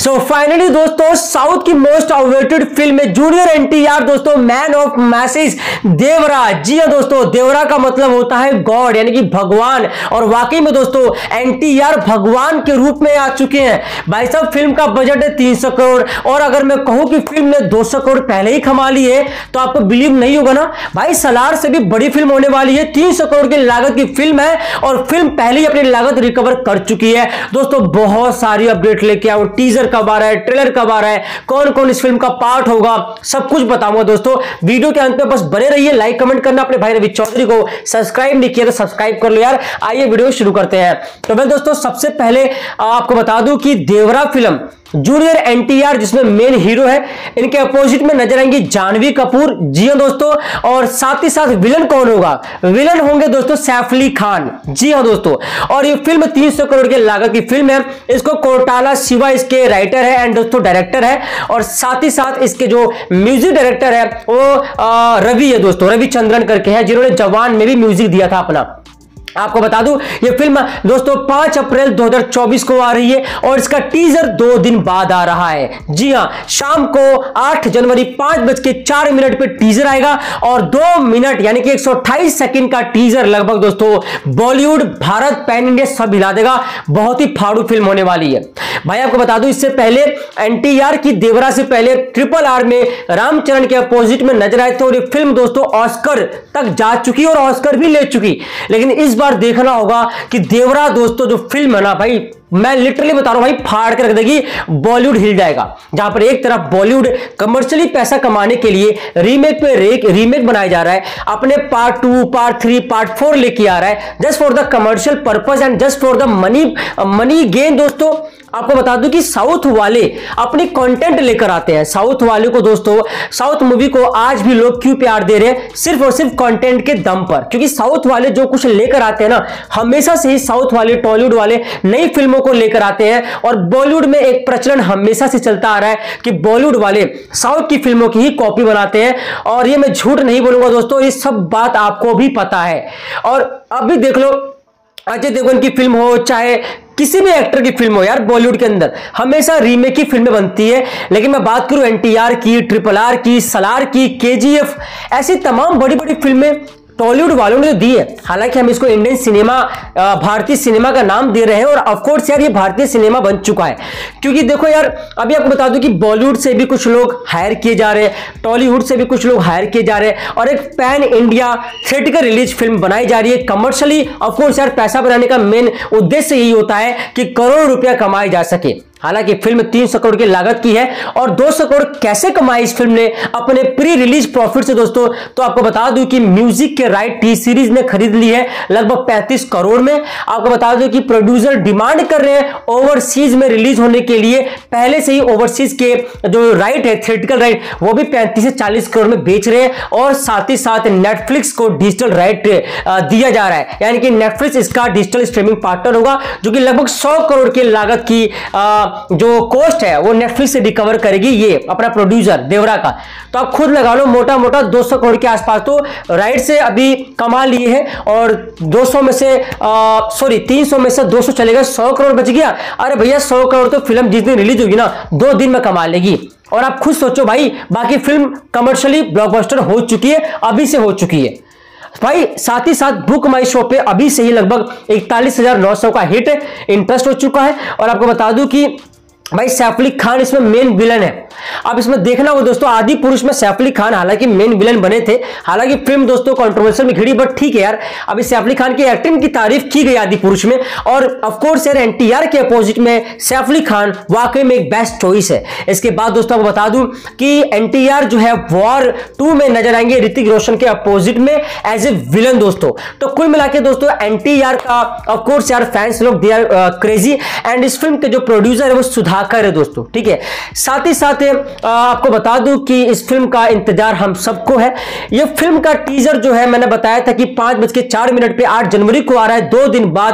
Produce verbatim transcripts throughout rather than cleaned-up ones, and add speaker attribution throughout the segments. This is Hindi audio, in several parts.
Speaker 1: सो फाइनली दोस्तों साउथ की मोस्ट अवेटेड फिल्म है जूनियर एनटीआर दोस्तों मैन ऑफ मैसेज देवरा। जी हां दोस्तों, देवरा का मतलब होता है गॉड यानी कि भगवान, और वाकई में दोस्तों एनटीआर भगवान के रूप में आ चुके हैं। भाई साहब फिल्म का बजट है तीन सौ करोड़, और अगर मैं कहूं कि फिल्म ने दो सौ करोड़ पहले ही कमा ली है तो आपको बिलीव नहीं होगा ना भाई। सलार से भी बड़ी फिल्म होने वाली है, तीन सौ करोड़ की लागत की फिल्म है और फिल्म पहले ही अपनी लागत रिकवर कर चुकी है। दोस्तों बहुत सारी अपडेट लेके आऊं, टीजर कब आ रहा है, ट्रेलर कब आ रहा है, कौन कौन इस फिल्म का पार्ट होगा, सब कुछ बताऊंगा दोस्तों। वीडियो के अंत में बस बने रहिए, लाइक कमेंट करना, अपने भाई रवि चौधरी को सब्सक्राइब नहीं किया तो सब्सक्राइब कर लो यार। आइए वीडियो शुरू करते हैं। तो मैं दोस्तों सबसे पहले आपको बता दूं कि देवरा फिल्म जूनियर एनटीआर जिसमें मेन हीरो है, इनके अपोजिट में नजर आएंगी जानवी कपूर। जी हां दोस्तों, और साथ ही साथ विलन कौन होगा? विलन होंगे दोस्तों सैफ अली खान। जी हां दोस्तों, और ये फिल्म तीन सौ करोड़ की लागत की फिल्म है। इसको कोटाला शिवा इसके राइटर है एंड दोस्तों डायरेक्टर है, और साथ ही साथ इसके जो म्यूजिक डायरेक्टर है वो आ, रवि है दोस्तों, रविचंद्रन करके है, जिन्होंने जवान में भी म्यूजिक दिया था अपना। आपको बता दूं ये फिल्म दोस्तों पांच अप्रैल दो हज़ार चौबीस को आ रही है और इसका टीजर दो दिन बाद आ रहा है। जी हां, शाम को आठ जनवरी पांच बज के चार मिनट पे टीजर आएगा और दो मिनट यानी कि एक सौ अट्ठाईस सेकंड का टीजर लगभग दोस्तों बॉलीवुड भारत पैन इंडिया सब हिला देगा। बहुत ही फाड़ू फिल्म होने वाली है भाई। आपको बता दूं इससे पहले एनटीआर की देवरा से पहले ट्रिपल आर में रामचरण के अपोजिट में नजर आए थे और ये फिल्म दोस्तों ऑस्कर तक जा चुकी और ऑस्कर भी ले चुकी। लेकिन इस बार देखना होगा कि देवरा दोस्तों जो फिल्म है ना भाई, मैं लिटरली बता रहा हूं भाई, फाड़ के रख देगी, बॉलीवुड हिल जाएगा। जहां पर एक तरफ बॉलीवुड कमर्शियली पैसा कमाने के लिए रीमेक पे रीमेक रीमेक बनाया जा रहा है, अपने part two part three part four लेके आ रहा है just for the commercial purpose and just for the money money gain. दोस्तों आपको बता दूं कि साउथ वाले अपनी कंटेंट लेकर आते हैं। साउथ वाले को दोस्तों, साउथ मूवी को आज भी लोग क्यों प्यार दे रहे हैं? सिर्फ और सिर्फ कंटेंट के दम पर, क्योंकि साउथ वाले जो कुछ लेकर आते हैं ना, हमेशा से ही साउथ वाले टॉलीवुड वाले नई फिल्मों को लेकर आते हैं। और बॉलीवुड में एक प्रचलन हमेशा से चलता आ रहा है कि बॉलीवुड वाले साउथ की फिल्मों की ही कॉपी बनाते हैं, और ये मैं झूठ नहीं बोलूंगा दोस्तों, ये सब बात आपको भी पता है। और अब भी देख लो, अजय देवगन की फिल्म हो चाहे किसी भी एक्टर की फिल्म हो यार, बॉलीवुड के अंदर हमेशा रीमेक की फिल्में बनती है। लेकिन मैं बात करूं एनटीआर की, ट्रिपल आर की, सलार की, केजीएफ, ऐसी तमाम बड़ी बड़ी फिल्में टॉलीवुड वालों ने दी है। हालांकि हम इसको इंडियन सिनेमा, भारतीय सिनेमा का नाम दे रहे हैं, और ऑफकोर्स यार ये भारतीय सिनेमा बन चुका है। क्योंकि देखो यार, अभी आपको बता दूं कि बॉलीवुड से भी कुछ लोग हायर किए जा रहे हैं, टॉलीवुड से भी कुछ लोग हायर किए जा रहे हैं, और एक pan India theatrical release film बनाई जा रही है कमर्शियली। ऑफकोर्स यार पैसा बनाने का मेन उद्देश्य यही होता है कि करोड़ रुपया कमाए जा सके। हालांकि फिल्म तीन सौ करोड़ की लागत की है, और दो सौ करोड़ कैसे कमाई इस फिल्म ने अपने प्री रिलीज प्रॉफिट से दोस्तों, तो आपको बता दूं कि म्यूजिक के राइट टी सीरीज ने खरीद ली है लगभग पैंतीस करोड़ में। आपको बता दूं कि प्रोड्यूसर डिमांड कर रहे हैं ओवरसीज में रिलीज होने के लिए, पहले से ही ओवरसीज के जो राइट है थिएटिकल राइट वो भी पैंतीस से चालीस करोड़ में बेच रहे हैं, और साथ ही साथ नेटफ्लिक्स को डिजिटल राइट दिया जा रहा है, यानी कि नेटफ्लिक्स इसका डिजिटल स्ट्रीमिंग पार्टनर होगा, जो कि लगभग सौ करोड़ की लागत की आ, जो कॉस्ट है वो नेटफ्लिक्स से रिकवर करेगी ये अपना प्रोड्यूसर देवरा का। तो आप खुद लगा लो, मोटा मोटा दो सौ करोड़ के आसपास तो राइट से अभी कमा लिए हैं, और दो सौ में से सॉरी तीन सौ में से दो सौ चलेगा, सौ करोड़ बच गया। अरे भैया सौ करोड़ तो फिल्म जिस दिन रिलीज होगी ना दो दिन में कमा लेगी। और आप खुद सोचो भाई, बाकी फिल्म कमर्शियली ब्लॉकबस्टर हो चुकी है, अभी से हो चुकी है भाई। साथ ही साथ बुक माई शो पे अभी से ही लगभग इकतालीस हजार नौ सौ का हिट इंटरेस्ट हो चुका है। और आपको बता दूं कि भाई सैफ अली खान इसमें मेन विलन है। अब इसमें देखना हो दोस्तों, आदि पुरुष में सैफ अली खान हालांकि मेन विलन बने थे। हालांकि फिल्म दोस्तों कंट्रोवर्शियल में घिरी, बट ठीक है यार, अभी सैफ अली खान की एक्टिंग की तारीफ की गई आदि पुरुष में, और ऑफ कोर्स यार एनटीआर के अपोजिट में सैफ अली खान वाकई में एक बेस्ट चॉइस है। इसके बाद दोस्तों आपको बता दूं कि एनटीआर जो है वॉर टू में नजर आएंगे ऋतिक रोशन के अपोजिट में एज ए विलन दोस्तों। तो कुल मिलाकर दोस्तों एनटीआर का ऑफ कोर्स यार फैंस लोग दे आर क्रेजी, एंड इस फिल्म के जो प्रोड्यूसर है वो सुधाकर है दोस्तों, ठीक है। साथ ही साथ आपको बता दूं कि इस फिल्म का इंतजार हम सबको है। यह फिल्म का टीजर जो है मैंने बताया था कि पांच बज के चार मिनट पे आठ जनवरी को आ रहा है, दो दिन बाद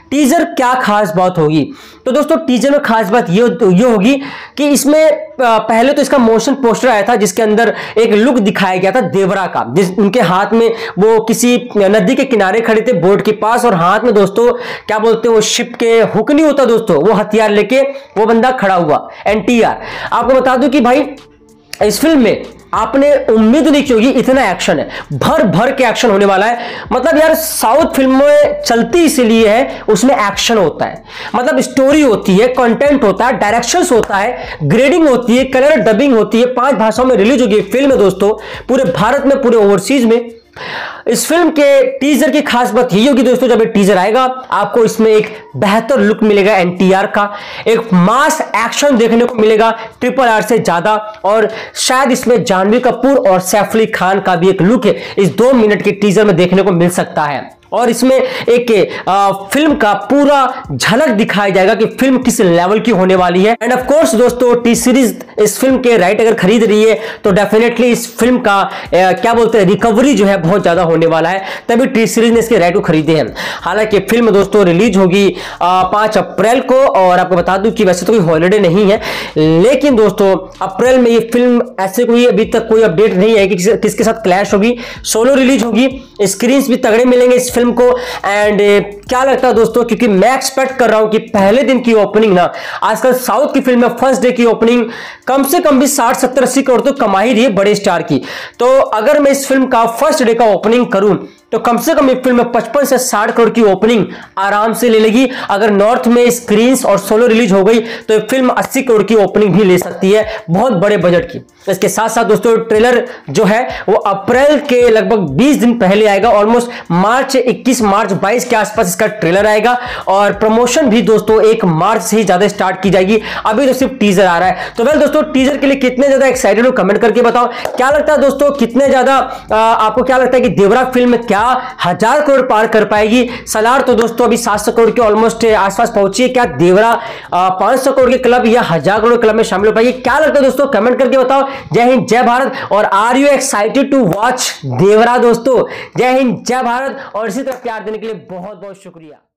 Speaker 1: टीजर क्या खास बात होगी? तो दोस्तों टीजर में खास बात ये ये होगी कि इसमें पहले तो इसका मोशन पोस्टर आया था जिसके अंदर एक लुक दिखाया गया था देवरा का, जिस उनके हाथ में वो किसी नदी के किनारे खड़े थे बोट के पास, और हाथ में दोस्तों क्या बोलते हैं वो शिप के हुक नहीं होता दोस्तों, वो हथियार लेके वो बंदा खड़ा हुआ एन टी आर। आपको बता दूं कि भाई इस फिल्म में आपने उम्मीद नहीं की होगी, इतना एक्शन है, भर भर के एक्शन होने वाला है। मतलब यार साउथ फिल्में चलती इसलिए है, उसमें एक्शन होता है, मतलब स्टोरी होती है, कंटेंट होता है, डायरेक्शंस होता है, ग्रेडिंग होती है, कलर डबिंग होती है, पांच भाषाओं में रिलीज होगी फिल्म है दोस्तों, पूरे भारत में, पूरे ओवरसीज में। इस फिल्म के टीजर की खास बात यही होगी दोस्तों, जब ये टीजर आएगा आपको इसमें एक बेहतर लुक मिलेगा एन टी आर का, एक मास एक्शन देखने को मिलेगा ट्रिपल आर से ज्यादा, और शायद इसमें जानवी कपूर और सैफ अली खान का भी एक लुक है इस दो मिनट के टीजर में देखने को मिल सकता है। और इसमें एक आ, फिल्म का पूरा झलक दिखाया जाएगा कि फिल्म किस लेवल की होने वाली है। एंड ऑफ कोर्स दोस्तों टी सीरीज इस फिल्म के राइट अगर खरीद रही है तो डेफिनेटली इस फिल्म का आ, क्या बोलते हैं रिकवरी जो है बहुत ज्यादा होने वाला है, तभी टी सीरीज ने इसके राइट को खरीदे हैं। हालांकि फिल्म दोस्तों रिलीज होगी पांच अप्रैल को, और आपको बता दूं कि वैसे तो कोई हॉलीडे नहीं है, लेकिन दोस्तों अप्रैल में ये फिल्म ऐसे कोई अभी तक कोई अपडेट नहीं है कि किस, किसके साथ क्लैश होगी, सोलो रिलीज होगी, स्क्रीन भी तगड़े मिलेंगे इस फिल्म को। एंड क्या लगता है दोस्तों, क्योंकि मैं एक्सपेक्ट कर रहा हूं कि पहले दिन की ओपनिंग ना, आजकल साउथ की फिल्म में फर्स्ट डे की ओपनिंग कम से कम भी साठ सत्तर अस्सी करोड़ तो कमा ही रही है बड़े स्टार की। तो अगर मैं इस फिल्म का फर्स्ट डे का ओपनिंग करूं तो कम से कम एक फिल्म में पचपन से साठ करोड़ की ओपनिंग आराम से ले लेगी। अगर नॉर्थ में स्क्रीन्स और सोलो रिलीज हो गई तो ये फिल्म अस्सी करोड़ की ओपनिंग भी ले सकती है, बहुत बड़े बजट की। इसके साथ साथ दोस्तों ट्रेलर जो है वो अप्रैल के लगभग बीस दिन पहले आएगा, ऑलमोस्ट मार्च इक्कीस मार्च बाईस के आसपास इसका ट्रेलर आएगा, और प्रमोशन भी दोस्तों एक मार्च से ही ज्यादा स्टार्ट की जाएगी। अभी तो सिर्फ टीजर आ रहा है। तो वेल दोस्तों टीजर के लिए कितने ज्यादा एक्साइटेड हो कमेंट करके बताओ। क्या लगता है दोस्तों, कितने ज्यादा आपको क्या लगता है कि देवरा फिल्म क्या हजार करोड़ पार कर पाएगी? सलार तो दोस्तों अभी सात सौ करोड़ के ऑलमोस्ट आसपास पहुंची है। क्या देवरा पांच सौ करोड़ के क्लब या हजार करोड़ क्लब में शामिल हो पाएगी? क्या लगता है दोस्तों, कमेंट करके बताओ। जय हिंद जय भारत, और are you excited to watch Devara दोस्तों? जय हिंद जय भारत, और इसी तरह प्यार देने के लिए बहुत बहुत शुक्रिया।